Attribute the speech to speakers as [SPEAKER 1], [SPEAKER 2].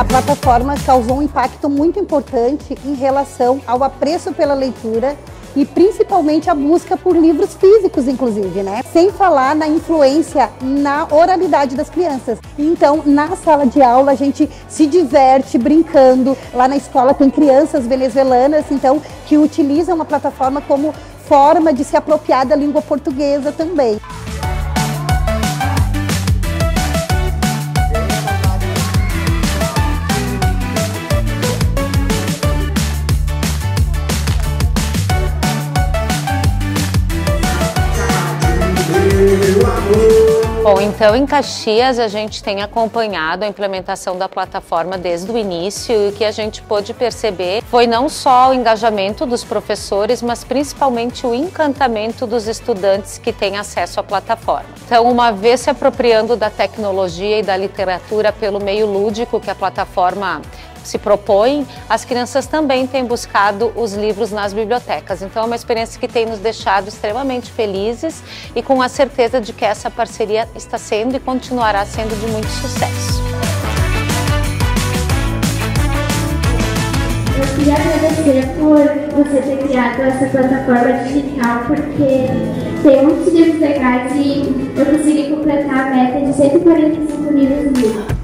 [SPEAKER 1] A plataforma causou um impacto muito importante em relação ao apreço pela leitura e principalmente a busca por livros físicos, inclusive, né? Sem falar na influência na oralidade das crianças. Então, na sala de aula, a gente se diverte brincando. Lá na escola tem crianças venezuelanas, então, que utilizam a plataforma como forma de se apropriar da língua portuguesa também.
[SPEAKER 2] Bom, então em Caxias a gente tem acompanhado a implementação da plataforma desde o início e o que a gente pôde perceber foi não só o engajamento dos professores, mas principalmente o encantamento dos estudantes que têm acesso à plataforma. Então, uma vez se apropriando da tecnologia e da literatura pelo meio lúdico que a plataforma se propõe, as crianças também têm buscado os livros nas bibliotecas. Então é uma experiência que tem nos deixado extremamente felizes e com a certeza de que essa parceria está sendo e continuará sendo de muito sucesso.
[SPEAKER 3] Eu queria agradecer por você ter criado essa plataforma digital, porque tem muitos livros legais e eu consegui completar a meta de 145 livros.